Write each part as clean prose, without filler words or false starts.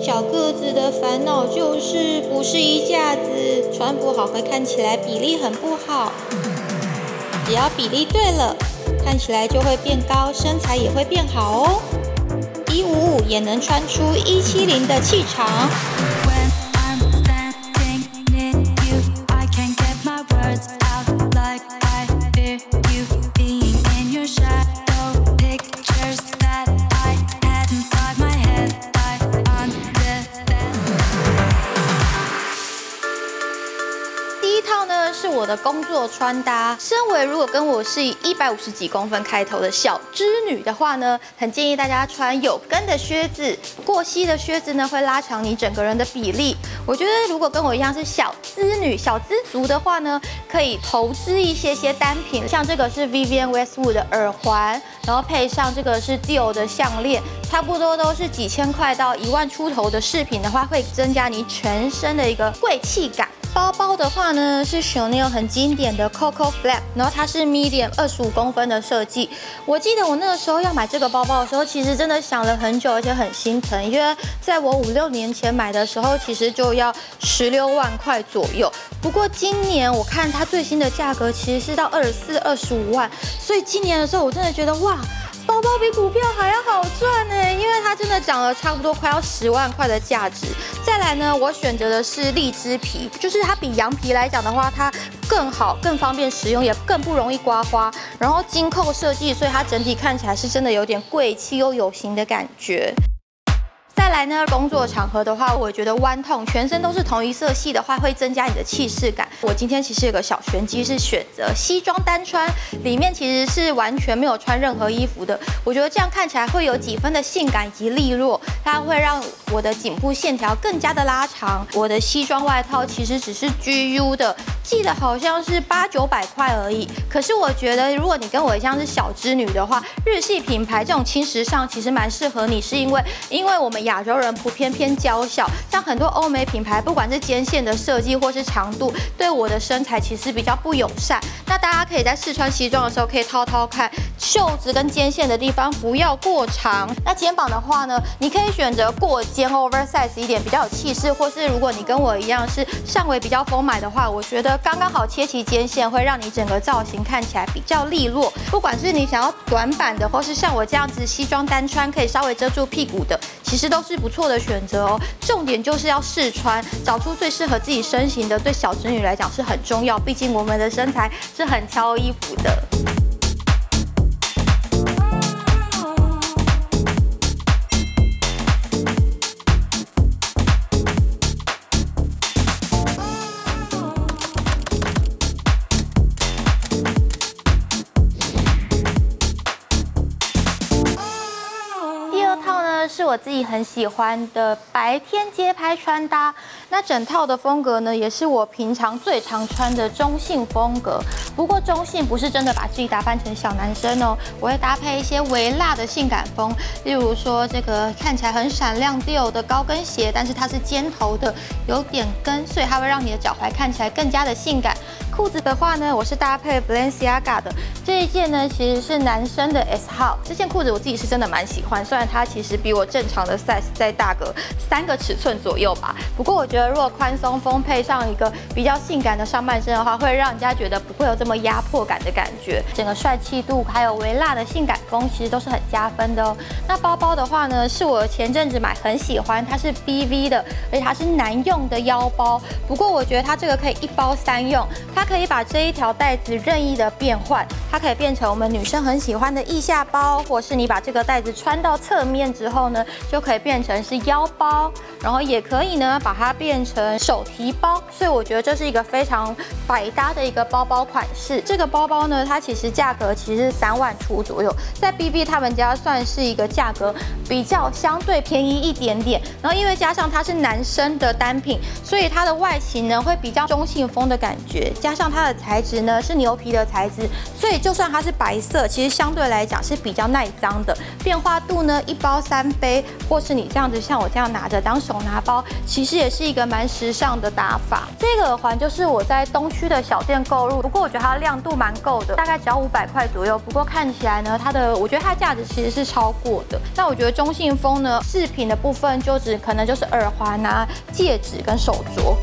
小个子的烦恼就是不是衣架子，穿不好会看起来比例很不好。只要比例对了，看起来就会变高，身材也会变好哦。155也能穿出170的气场。是我的工作穿搭。身为如果跟我是以150几公分开头的小织女的话呢，很建议大家穿有跟的靴子。过膝的靴子呢，会拉长你整个人的比例。我觉得如果跟我一样是小资女、小资族的话呢，可以投资一些单品，像这个是 Vivienne Westwood 的耳环，然后配上这个是 Dior 的项链，差不多都是几千块到1万出头的饰品的话，会增加你全身的一个贵气感。包包的话呢，是 Chanel 很经典的 Coco Flap， 然后它是 medium 25公分的设计。我记得我那个时候要买这个包包的时候，其实真的想了很久，而且很心疼，因为在我5、6年前买的时候，其实就要16万块左右。不过今年我看它最新的价格其实是到24、25万，所以今年的时候我真的觉得哇，包包比股票还要好赚呢，因为它真的涨了差不多快要10万块的价值。再来呢，我选择的是荔枝皮，就是它比羊皮来讲的话，它更好、更方便使用，也更不容易刮花。然后金扣设计，所以它整体看起来是真的有点贵气又有型的感觉。再来呢，工作场合的话，我觉得弯痛，全身都是同一色系的话，会增加你的气势感。我今天其实有个小玄机，是选择西装单穿，里面其实是完全没有穿任何衣服的。我觉得这样看起来会有几分的性感以及利落，它会让我的颈部线条更加的拉长。我的西装外套其实只是 GU 的，记得好像是800、900块而已。可是我觉得，如果你跟我一样是小织女的话，日系品牌这种轻时尚其实蛮适合你，是因为我们亚洲人普遍偏娇小，像很多欧美品牌，不管是肩线的设计或是长度，对我的身材其实比较不友善。那大家可以在试穿西装的时候，可以掏掏看，袖子跟肩线的地方不要过长。那肩膀的话呢，你可以选择过肩 oversize 一点，比较有气势，或是如果你跟我一样是上围比较丰满的话，我觉得刚刚好切齐肩线，会让你整个造型看起来比较利落。不管是你想要短版的，或是像我这样子西装单穿可以稍微遮住屁股的，其实都是不错的选择哦。重点就是要试穿，找出最适合自己身形的，对小织女来讲是很重要。毕竟我们的身材是很挑衣服的。是我自己很喜欢的白天街拍穿搭，那整套的风格呢，也是我平常最常穿的中性风格。不过中性不是真的把自己打扮成小男生哦，我会搭配一些微辣的性感风，例如说这个看起来很闪亮 Dior 的高跟鞋，但是它是尖头的，有点跟，所以它会让你的脚踝看起来更加的性感。裤子的话呢，我是搭配 Balenciaga 的这一件呢，其实是男生的 S 号。这件裤子我自己是真的蛮喜欢，虽然它其实比我正常的 size 再大个3个尺寸左右吧。不过我觉得如果宽松风配上一个比较性感的上半身的话，会让人家觉得不会有这么压迫感的感觉。整个帅气度还有微辣的性感风，其实都是很加分的哦。那包包的话呢，是我前阵子买很喜欢，它是 BV 的，而且它是男用的腰包。不过我觉得它这个可以1包3用，它可以把这一条带子任意的变换，它可以变成我们女生很喜欢的腋下包，或是你把这个带子穿到侧面之后呢，就可以变成是腰包，然后也可以呢把它变成手提包。所以我觉得这是一个非常百搭的一个包包款式。这个包包呢，它其实价格其实是3万出左右，在 BV 他们家算是一个价格比较相对便宜一点点。然后因为加上它是男生的单品，所以它的外形呢会比较中性风的感觉，加上它的材质呢是牛皮的材质，所以就算它是白色，其实相对来讲是比较耐脏的。变化度呢1包3杯，或是你这样子像我这样拿着当手拿包，其实也是一个蛮时尚的打法。这个耳环就是我在东区的小店购入，不过我觉得它亮度蛮够的，大概只要500块左右。不过看起来呢，我觉得它价值其实是超过的。那我觉得中信丰呢，饰品的部分可能就是耳环啊、戒指跟手镯。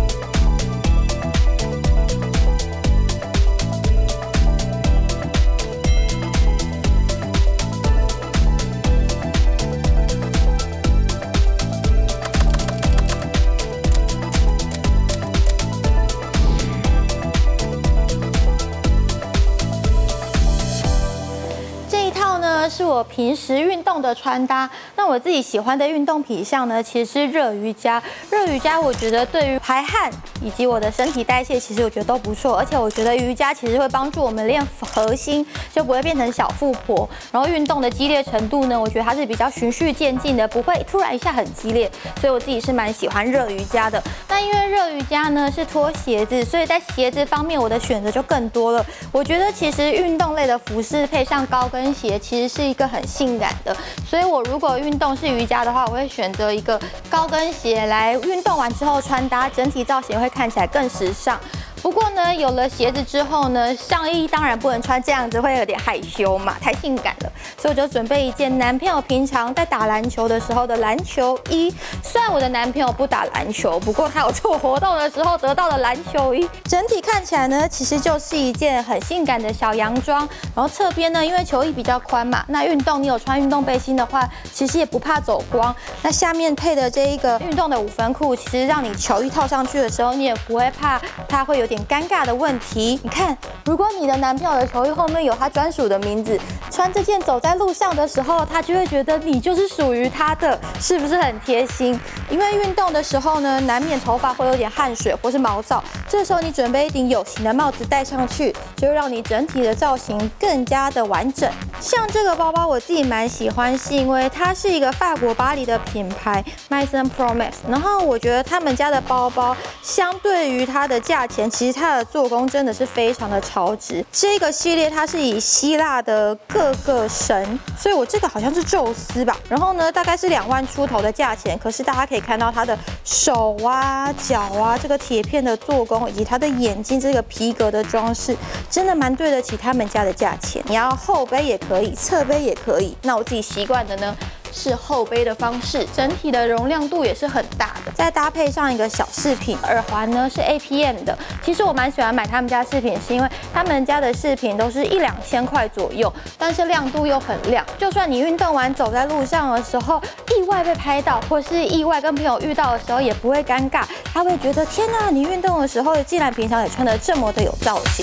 是我平时运动的穿搭。那我自己喜欢的运动品项呢，其实是热瑜伽。热瑜伽我觉得对于排汗以及我的身体代谢，其实我觉得都不错。而且我觉得瑜伽其实会帮助我们练核心，就不会变成小富婆。然后运动的激烈程度呢，我觉得它是比较循序渐进的，不会突然一下很激烈。所以我自己是蛮喜欢热瑜伽的。那因为热瑜伽呢是脱鞋子，所以在鞋子方面我的选择就更多了。我觉得其实运动类的服饰配上高跟鞋，其实是一个很性感的。所以我如果运动是瑜伽的话，我会选择一个高跟鞋来运动完之后穿搭，整体造型会看起来更时尚。不过呢，有了鞋子之后呢，上衣当然不能穿这样子，会有点害羞嘛，太性感了。所以我就准备一件男朋友平常在打篮球的时候的篮球衣。虽然我的男朋友不打篮球，不过他有做活动的时候得到的篮球衣。整体看起来呢，其实就是一件很性感的小洋装。然后侧边呢，因为球衣比较宽嘛，那运动你有穿运动背心的话，其实也不怕走光。那下面配的这一个运动的5分裤，其实让你球衣套上去的时候，你也不会怕它会有点尴尬的问题。你看，如果你的男朋友的球衣后面有他专属的名字，穿这件走在路上的时候，他就会觉得你就是属于他的，是不是很贴心？因为运动的时候呢，难免头发会有点汗水或是毛躁，这时候你准备一顶有型的帽子戴上去，就会让你整体的造型更加的完整。像这个包包我自己蛮喜欢，是因为它是一个法国巴黎的品牌 Maison Promise， 然后我觉得他们家的包包相对于它的价钱，其实它的做工真的是非常的超值。这个系列它是以希腊的各个神，所以我这个好像是宙斯吧，然后呢大概是2万出头的价钱，可是大家可以看到它的手啊、脚啊这个铁片的做工，以及它的眼睛这个皮革的装饰，真的蛮对得起他们家的价钱。你要后背也可以，侧背也可以。那我自己习惯的呢是后背的方式，整体的容量度也是很大的。再搭配上一个小饰品，耳环呢是 APM 的。其实我蛮喜欢买他们家饰品，是因为他们家的饰品都是1-2千块左右，但是亮度又很亮。就算你运动完走在路上的时候，意外被拍到，或是意外跟朋友遇到的时候，也不会尴尬。他会觉得天哪，你运动的时候竟然平常也穿得这么的有造型。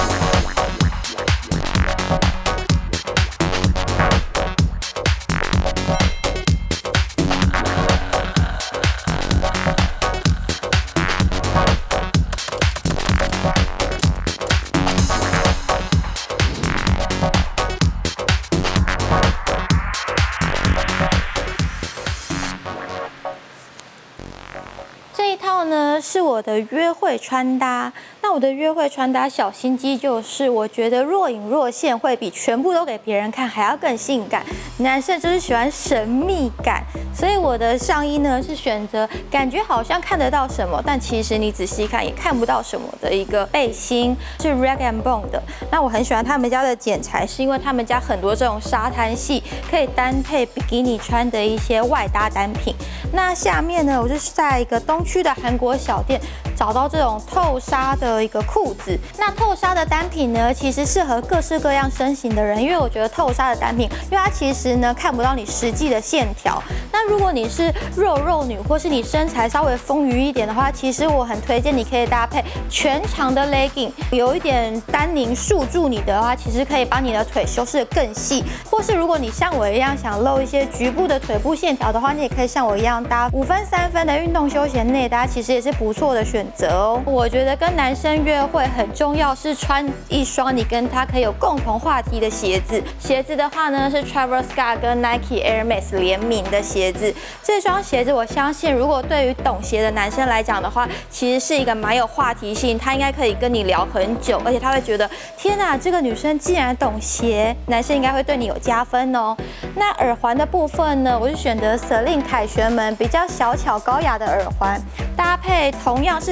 是我的约会穿搭。那我的约会穿搭小心机就是，我觉得若隐若现会比全部都给别人看还要更性感。男生就是喜欢神秘感，所以我的上衣呢是选择感觉好像看得到什么，但其实你仔细看也看不到什么的一个背心，是 Rag & Bone 的。那我很喜欢他们家的剪裁，是因为他们家很多这种沙滩系可以单配比基尼穿的一些外搭单品。那下面呢，我就是在一个东区的韩国小店找到这种透纱的一个裤子。那透纱的单品呢，其实适合各式各样身形的人，因为我觉得透纱的单品，因为它其实呢看不到你实际的线条。那如果你是肉女，或是你身材稍微丰腴一点的话，其实我很推荐你可以搭配全长的 legging， 有一点丹宁束住你的话，其实可以把你的腿修饰得更细。或是如果你像我一样想露一些局部的腿部线条的话，你也可以像我一样搭5分3分的运动休闲内搭，其实也是不错的选择哦。我觉得跟男生约会很重要是穿一双你跟他可以有共同话题的鞋子。鞋子的话呢是 Travis Scott 跟 Nike Air Max 联名的鞋子。这双鞋子我相信，如果对于懂鞋的男生来讲的话，其实是一个蛮有话题性，他应该可以跟你聊很久，而且他会觉得天哪，这个女生竟然懂鞋，男生应该会对你有加分哦。那耳环的部分呢，我是选择 Celine 凯旋门比较小巧高雅的耳环，搭配同样是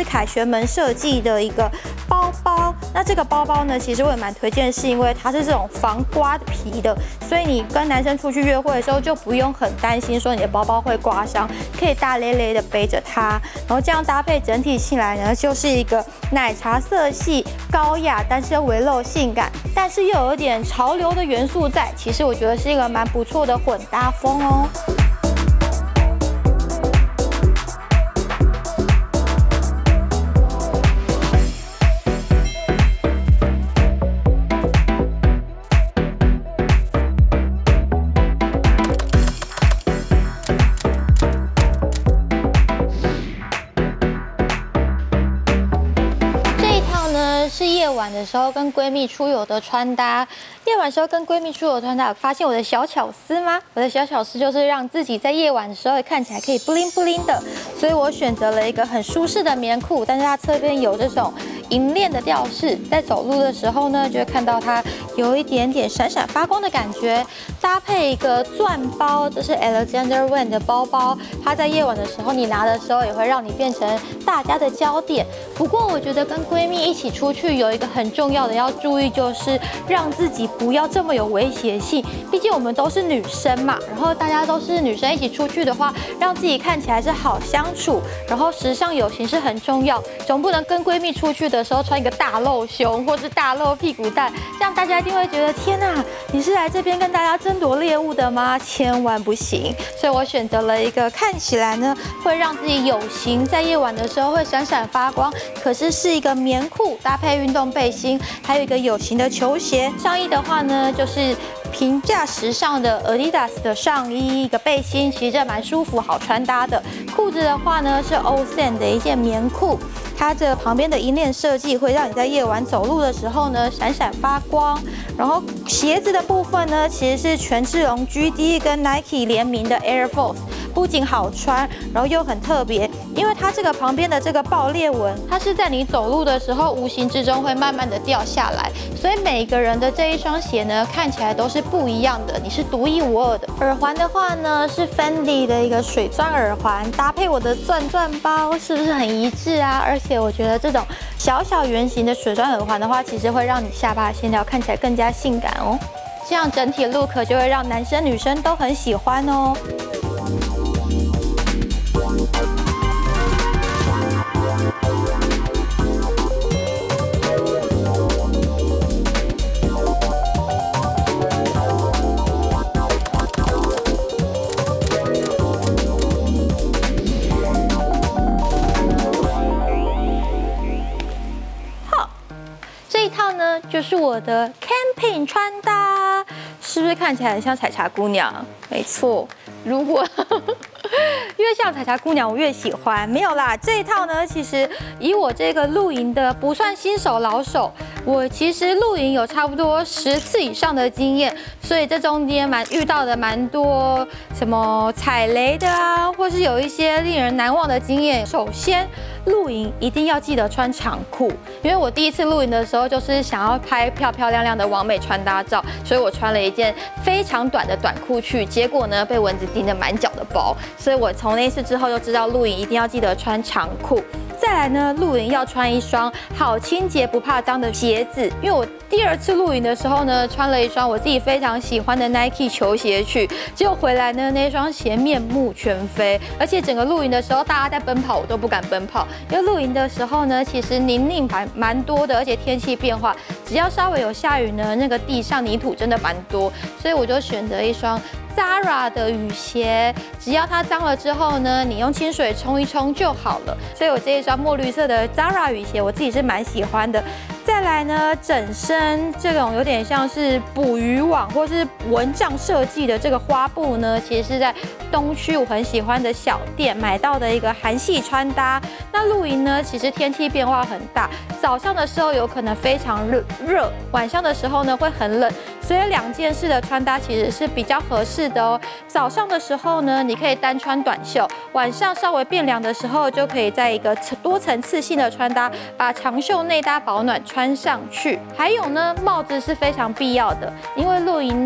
凯旋门设计的一个包包。那这个包包呢，其实我也蛮推荐，是因为它是这种防刮的皮的，所以你跟男生出去约会的时候就不用很担心说你的包包会刮伤，可以大咧咧的背着它。然后这样搭配整体起来呢，就是一个奶茶色系、高雅，但是又微露性感，但是又有一点潮流的元素在。其实我觉得是一个蛮不错的混搭风哦。是夜晚的时候跟闺蜜出游的穿搭。夜晚的时候跟闺蜜出游的穿搭，有发现我的小巧思吗？我的小巧思就是让自己在夜晚的时候看起来可以 bling bling 的，所以我选择了一个很舒适的棉裤，但是它侧边有这种银链的吊饰，在走路的时候呢，就会看到它有一点点闪闪发光的感觉。搭配一个钻包，这是 Alexander Wang 的包包，它在夜晚的时候你拿的时候也会让你变成大家的焦点。不过我觉得跟闺蜜一起出去有一个很重要的要注意，就是让自己不要这么有威胁性，毕竟我们都是女生嘛，然后大家都是女生一起出去的话，让自己看起来是好相处，然后时尚有型是很重要，总不能跟闺蜜出去的时候穿一个大露胸或是大露屁股蛋，这样大家一定会觉得天哪，你是来这边跟大家争夺猎物的吗？千万不行。所以我选择了一个看起来呢会让自己有型，在夜晚的时候会闪闪发光，可是是一个棉裤搭配运动背心，还有一个有型的球鞋。上衣的话呢，就是平价时尚的 Adidas 的上衣，一个背心，其实这蛮舒服，好穿搭的。裤子的话呢，是 Ocean 的一件棉裤。它这旁边的银链设计会让你在夜晚走路的时候呢闪闪发光。然后鞋子的部分呢，其实是权志龙 GD 跟 Nike 联名的 Air Force， 不仅好穿，然后又很特别，因为它这个旁边的这个爆裂纹，它是在你走路的时候无形之中会慢慢的掉下来，所以每个人的这一双鞋呢看起来都是不一样的，你是独一无二的。耳环的话呢，是 Fendi 的一个水钻耳环，搭配我的钻包，是不是很一致啊？而且我觉得这种小小圆形的水钻耳环的话，其实会让你下巴的线条看起来更加性感哦。这样整体 look 就会让男生女生都很喜欢哦。就是我的 camping 穿搭，是不是看起来很像采茶姑娘？没错，如果越像采茶姑娘，我越喜欢。没有啦，这一套呢，其实以我这个露营的不算新手老手，我其实露营有差不多10次以上的经验，所以这中间遇到的蛮多什么踩雷的啊，或是有一些令人难忘的经验。首先，露营一定要记得穿长裤，因为我第一次露营的时候就是想要拍漂漂亮亮的完美穿搭照，所以我穿了一件非常短的短裤去，结果呢被蚊子叮得满脚的包，所以我从那次之后就知道露营一定要记得穿长裤。再来呢，露营要穿一双好清洁不怕脏的鞋子，因为我第2次露营的时候呢，穿了一双我自己非常喜欢的 Nike 球鞋去，结果回来呢，那双鞋面目全非，而且整个露营的时候大家在奔跑，我都不敢奔跑，因为露营的时候呢，其实泥泞蛮多的，而且天气变化，只要稍微有下雨呢，那个地上泥土真的蛮多，所以我就选择一双Zara 的雨鞋，只要它脏了之后呢，你用清水冲一冲就好了。所以我这一双墨绿色的 Zara 雨鞋，我自己是蛮喜欢的。再来呢，整身这种有点像是捕鱼网或是蚊帐设计的这个花布呢，其实是在东区我很喜欢的小店买到的一个韩系穿搭。那露营呢，其实天气变化很大，早上的时候有可能非常热，晚上的时候呢会很冷，所以2件式的穿搭其实是比较合适的哦。早上的时候呢，你可以单穿短袖，晚上稍微变凉的时候，就可以在一个多层次性的穿搭，把长袖内搭保暖穿上去。还有呢，帽子是非常必要的，因为露营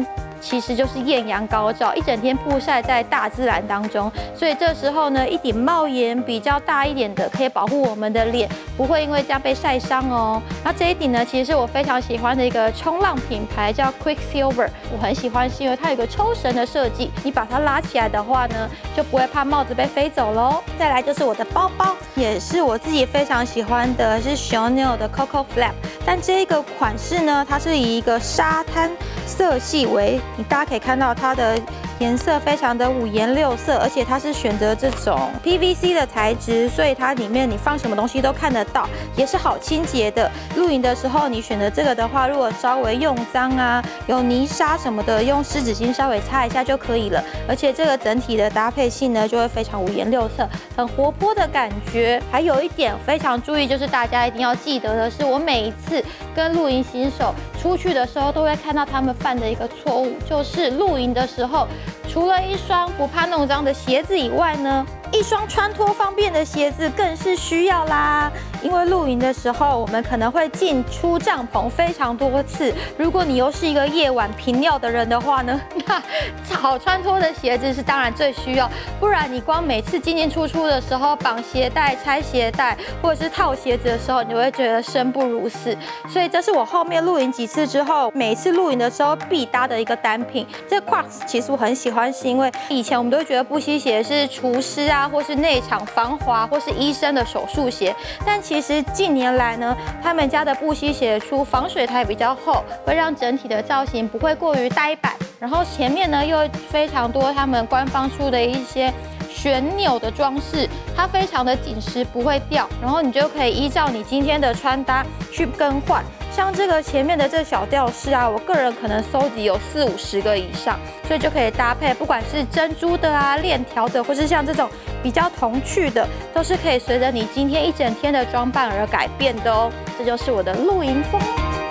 其实就是艳阳高照，一整天曝晒在大自然当中，所以这时候呢，一顶帽檐比较大一点的，可以保护我们的脸，不会因为这样被晒伤哦。那这一顶呢，其实是我非常喜欢的一个冲浪品牌，叫 Quicksilver。我很喜欢是因为它有一个抽绳的设计，你把它拉起来的话呢，就不会怕帽子被飞走喽。再来就是我的包包，也是我自己非常喜欢的，是 Chanel 的 Coco Flap。但这个款式呢，它是以一个沙滩色系为，大家可以看到它的颜色非常的五颜六色，而且它是选择这种 PVC 的材质，所以它里面你放什么东西都看得到，也是好清洁的。露营的时候你选择这个的话，如果稍微用脏啊，有泥沙什么的，用湿纸巾稍微擦一下就可以了。而且这个整体的搭配性呢，就会非常五颜六色，很活泼的感觉。还有一点非常注意，就是大家一定要记得的是，我每一次跟露营新手出去的时候，都会看到他们犯的一个错误，就是露营的时候，除了一双不怕弄脏的鞋子以外呢，一双穿脱方便的鞋子更是需要啦。因为露营的时候，我们可能会进出帐篷非常多次。如果你又是一个夜晚频尿的人的话呢，那好穿脱的鞋子是当然最需要。不然你光每次进进出出的时候绑鞋带、拆鞋带，或者是套鞋子的时候，你会觉得生不如死。所以这是我后面露营几次之后，每一次露营的时候必搭的一个单品。这个 Crocs 其实我很喜欢，是因为以前我们都觉得布鞋鞋是厨师啊，或是内场防滑，或是医生的手术鞋，但其实近年来呢，他们家的布鞋鞋出防水台比较厚，会让整体的造型不会过于呆板，然后前面呢又非常多他们官方出的一些旋钮的装饰，它非常的紧实，不会掉，然后你就可以依照你今天的穿搭去更换。像这个前面的这小吊饰啊，我个人可能收集有40-50个以上，所以就可以搭配，不管是珍珠的啊、链条的，或是像这种比较童趣的，都是可以随着你今天一整天的装扮而改变的哦。这就是我的露营风。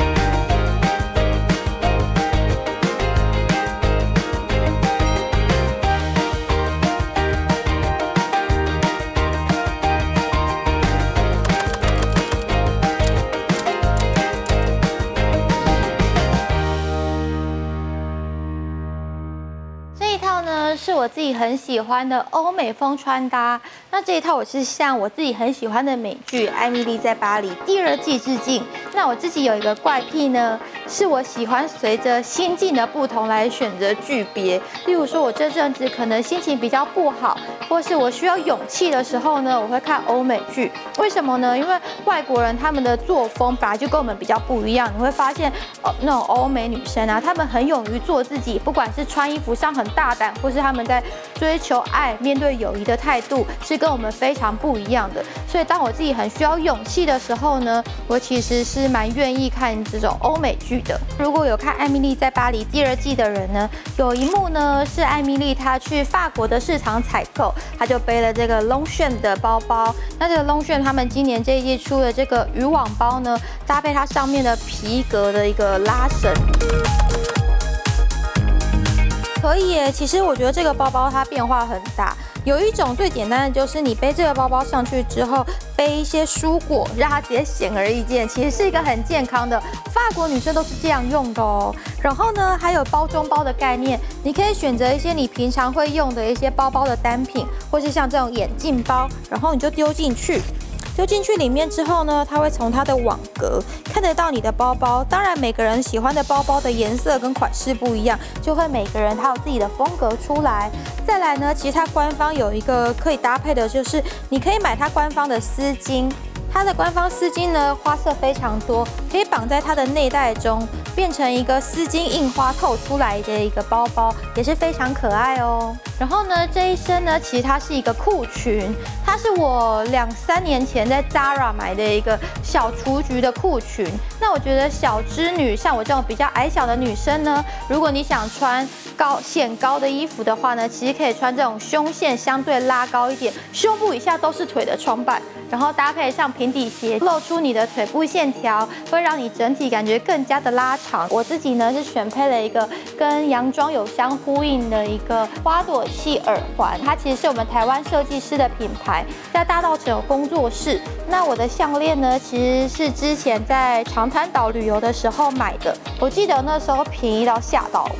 是我自己很喜欢的欧美风穿搭。那这一套我是向我自己很喜欢的美剧《艾蜜莉在巴黎》第2季致敬。那我自己有一个怪癖呢，是我喜欢随着心境的不同来选择剧别。例如说，我这阵子可能心情比较不好，或是我需要勇气的时候呢，我会看欧美剧。为什么呢？因为外国人他们的作风本来就跟我们比较不一样。你会发现，那种欧美女生啊，她们很勇于做自己，不管是穿衣服上很大胆，或是他们在追求爱、面对友谊的态度，是跟我们非常不一样的。所以，当我自己很需要勇气的时候呢，我其实是蛮愿意看这种欧美剧的。如果有看《艾蜜莉在巴黎》第2季的人呢，有一幕呢是艾蜜莉她去法国的市场采购，她就背了这个 Longchamp 的包包。那这个 Longchamp 他们今年这一季出的这个渔网包呢，搭配它上面的皮革的一个拉绳。可以耶，其实我觉得这个包包它变化很大。有一种最简单的就是你背这个包包上去之后，背一些蔬果，让它直接显而易见，其实是一个很健康的。法国女生都是这样用的哦。然后呢，还有包中包的概念，你可以选择一些你平常会用的一些包包的单品，或是像这种眼镜包，然后你就丢进去。丢进去里面之后呢，它会从它的网格看得到你的包包。当然，每个人喜欢的包包的颜色跟款式不一样，就会每个人他有自己的风格出来。再来呢，其实它官方有一个可以搭配的，就是你可以买它官方的丝巾。它的官方丝巾呢，花色非常多，可以绑在它的内袋中，变成一个丝巾印花透出来的一个包包，也是非常可爱哦。然后呢，这一身呢，其实它是一个裤裙，它是我2-3年前在 Zara 买的一个小雏菊的裤裙。那我觉得小织女，像我这种比较矮小的女生呢，如果你想穿显高的衣服的话呢，其实可以穿这种胸线相对拉高一点，胸部以下都是腿的装扮，然后搭配上平底鞋，露出你的腿部线条，会让你整体感觉更加的拉长。我自己呢是选配了一个跟洋装有相呼应的一个花朵系耳环，它其实是我们台湾设计师的品牌，在大稻埕有工作室。那我的项链呢，其实是之前在长滩岛旅游的时候买的，我记得那时候便宜到吓到我。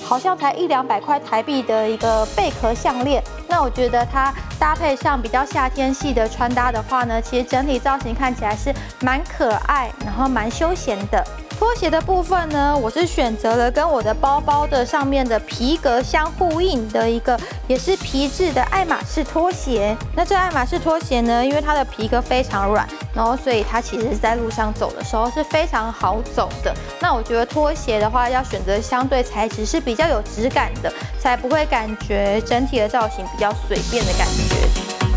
好像才100-200块台币的一个贝壳项链。那我觉得它搭配上比较夏天系的穿搭的话呢，其实整体造型看起来是蛮可爱，然后蛮休闲的。拖鞋的部分呢，我是选择了跟我的包包的上面的皮革相呼应的一个，也是皮质的爱马仕拖鞋。那这爱马仕拖鞋呢，因为它的皮革非常软，然后所以它其实在路上走的时候是非常好走的。那我觉得拖鞋的话，要选择相对材质是比较有质感的，才不会感觉整体的造型比较随便的感觉。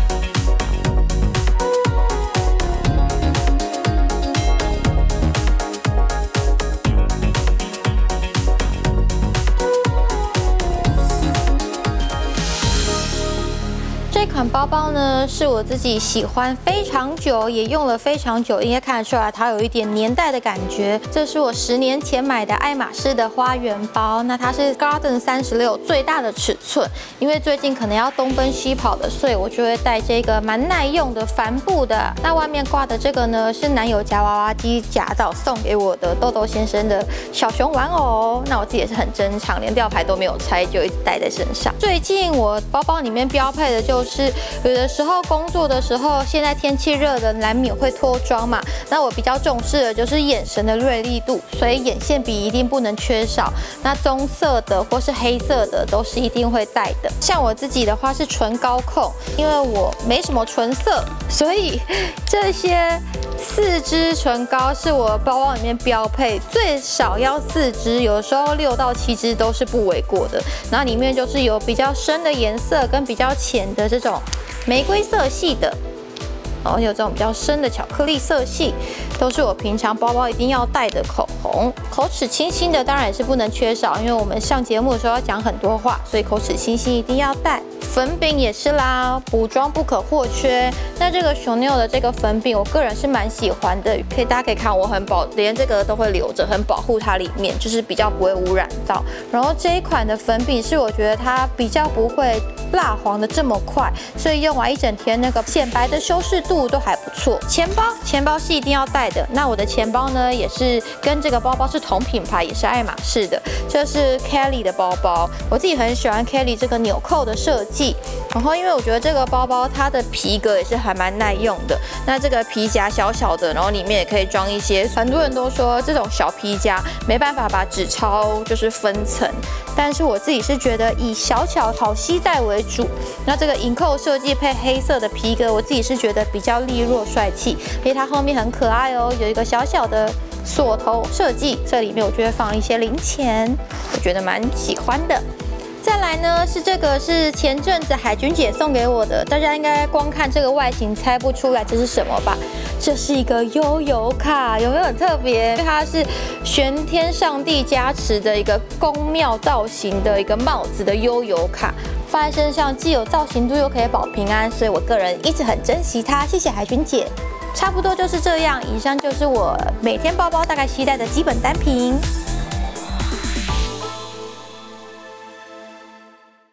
这款包包呢，是我自己喜欢非常久，也用了非常久，应该看得出来它有一点年代的感觉。这是我10年前买的爱马仕的花园包，那它是 Garden 36最大的尺寸。因为最近可能要东奔西跑的，所以我就会带这个蛮耐用的帆布的。那外面挂的这个呢，是男友夹娃娃机夹到送给我的豆豆先生的小熊玩偶。那我自己也是很珍藏，连吊牌都没有拆，就一直带在身上。最近我包包里面标配的就是有的时候工作的时候，现在天气热的难免会脱妆嘛。那我比较重视的就是眼神的锐利度，所以眼线笔一定不能缺少。那棕色的或是黑色的都是一定会带的。像我自己的话是唇膏控，因为我没什么唇色，所以这些4支唇膏是我包包里面标配，最少要4支，有的时候6到7支都是不为过的。然后里面就是有比较深的颜色跟比较浅的这种玫瑰色系的，然后有这种比较深的巧克力色系，都是我平常包包一定要带的口红。口齿清新的当然也是不能缺少，因为我们上节目的时候要讲很多话，所以口齿清新一定要带。粉饼也是啦，补妆不可或缺。那这个Chanel的这个粉饼，我个人是蛮喜欢的，大家可以看我连这个都会留着，很保护它里面，就是比较不会污染到。然后这一款的粉饼是我觉得它比较不会蜡黄的这么快，所以用完一整天那个显白的修饰度都还不错。钱包是一定要带的。那我的钱包呢，也是跟这个包包是同品牌，也是爱马仕的，这是 Kelly 的包包。我自己很喜欢 Kelly 这个纽扣的设计。然后因为我觉得这个包包它的皮革也是还蛮耐用的，那这个皮夹小小的，然后里面也可以装一些，很多人都说这种小皮夹没办法把纸钞就是分层，但是我自己是觉得以小巧好携带为主。那这个银扣设计配黑色的皮革，我自己是觉得比较利落帅气，因为它后面很可爱哦，有一个小小的锁头设计，这里面我就会放一些零钱，我觉得蛮喜欢的。再来呢，这个是前阵子海军姐送给我的，大家应该光看这个外形猜不出来这是什么吧？这是一个悠游卡，有没有很特别？它是玄天上帝加持的一个宫庙造型的一个帽子的悠游卡，放在身上既有造型度又可以保平安，所以我个人一直很珍惜它。谢谢海军姐。差不多就是这样，以上就是我每天包包大概携带的基本单品。